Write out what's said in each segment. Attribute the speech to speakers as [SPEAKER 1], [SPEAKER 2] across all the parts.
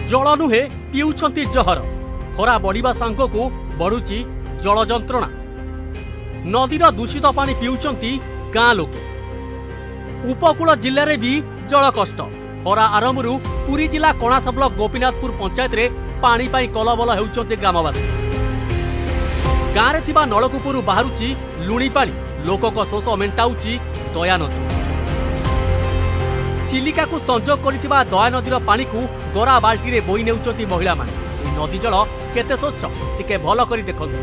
[SPEAKER 1] जल नुहे पिउछंती जहर खरा बढ़िबा सांगकू बढ़ुची जल जंत्रणा नदीर दूषित पानी पिउछंती गाँ लोके उपकूल जिले में भी जल कष्ट खरा आरंभरू पुरी जिला कणास ब्लॉक गोपीनाथपुर पंचायत रे पानी पाई कलबल हेउछंती ग्रामवासी गाँव रे थिबा नलकूपरू बाहरुची लुणी पानी लोकक शोष मेंटाउची दया नदी चिलिका को संजोग करिथिबा दया नदीर पानी को गरा बाल्टी रे बोई नेउछंती महिला माने नदी जल केते स्वच्छ टिके भल करी देखंतु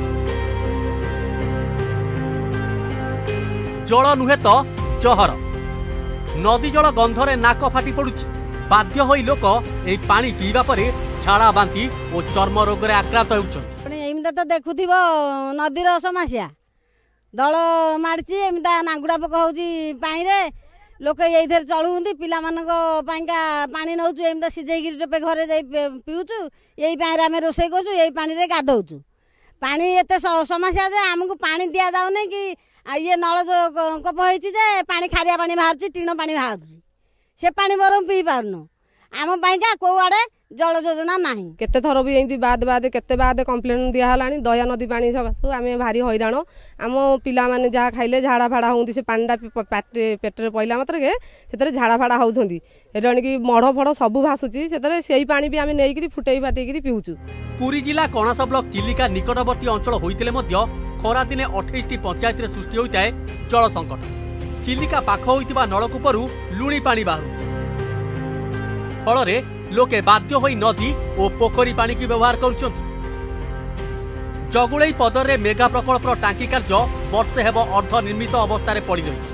[SPEAKER 1] जल नुहे तो जहर नदी जल गंधरे नाक फाटी पड़ुछि बाध्य होई लोक एई पानी पीवा परे झाड़ा बांती और चर्म रोग रे आक्रांत हेउछंती
[SPEAKER 2] एमता तो देखुथिब नदीर समस्या दल मारछि एमता नांगुड़ा पक होउछि पानी रे लोक ये चलुंट पिला पानी नौ एमता सीझे टेपे घरे जा पीऊचु यही पानी आम रोसे करूँ यही पानी रे गाधौचु पानी एत समस्या जे आमको पानी दि जाऊनी कि ये नल कप हो पानी खारिया पानी बाहर टीण पानी बाहर से पानी बर पी पारनु आम पाइका कौ आड़े जल योजना ना
[SPEAKER 3] केते थर भी एमती बाद बाद केते बाद कंप्लेन दिहला दया नदी पानी सब आम भारी हैरान आम पिला माने जहाँ खाइले झाड़ा फाड़ा होती से पानीटा पेटे पइला मात्र के झाड़ा फाड़ा होती एणिकी मढ़ फड़ सब भासुची से पानी भी आम नहीं फुटई फाटई पीऊचु।
[SPEAKER 1] पुरी जिला कणास ब्लॉक चिलिका निकटवर्ती अंचल होइतिले मध्य खरा दिने 28टी पंचायत रे सृष्टि होइताए जल संकट चिलिका पाख होइतिबा नलकूपरू लुणी पानी बाहरुछि फल रे लोके बाध्य होई नदी और पोखरी पानी की व्यवहार करुछंती जगुड़ई पदर रे मेगा प्रकल्प टांकी कार्य वर्षे हेब अर्ध निर्मित अवस्था पड़ी रही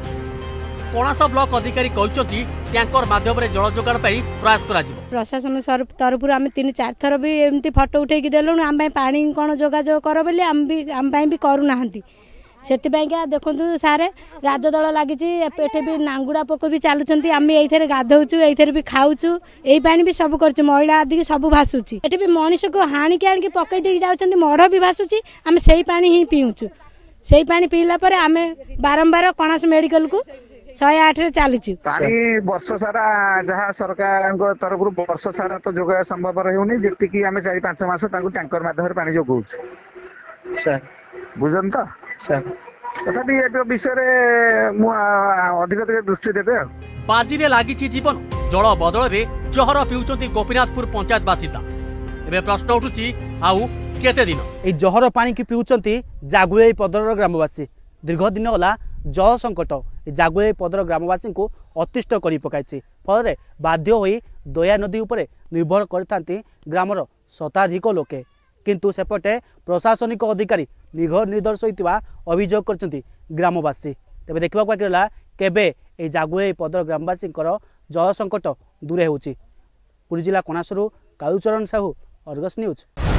[SPEAKER 1] कणास ब्लॉक अधिकारी कहते टैंकर माध्यम जल जोगाण प्रयास करा
[SPEAKER 4] प्रशासन तरफ आम 3-4 थर भी एमती फटो उठे देलु आम पानी कौन जोगाजोग कर बोली आम भी करूना से देखु सारे राजदल लगी भी नांगुड़ा पोक भी चलुंट आम ये गाधौचु ये भी खाऊचु यही पानी भी सब कर महिला आदि सब भासुची ये भी मनीष को हाणिकी आणिकी पकई दे जाऊँ मढ़ भी भासुची आम से पानी ही पीऊचु से पानी पीला आम बारंबार कणास मेडिकल को 108 चलुचु
[SPEAKER 5] पानी वर्ष सारा जहाँ सरकार तरफ वर्ष सारा तो जोगा संभव रहूनी जी आम 4-5 मास टैंकर माध्यम पानी जोगाऊँ बुझन तो तथापि ए विषय अधिक दृष्टि देवे
[SPEAKER 1] बाजी रे लागिछि जीवन जल बदल रे जहर पिउचंती गोपीनाथपुर पंचायत बासिंदा एबे प्रश्न उठुछि आउ केते दिन
[SPEAKER 6] ए जहर पानी की पिउचंती जागुळे पदर ग्रामवासी दीर्घ दिन होला जल संकट जागुळे पदर ग्रामवासी को अतिष्ट करि पकाइछि फल बाध्य होई दया नदी उपरे निर्भर करथांती ग्रामर शताधिक लोके किंतु सेपटे प्रशासनिक अधिकारी निघर निर्दर्श होइतिबा अभियोग करछंती ग्रामवासी तेबे देखिबा बाकी रहला केबे ए जागुळे पदर ग्रामवासी जल संकट दूरे होउछि पुरी जिला कणासरू कालुचरण साहू अर्गस न्यूज।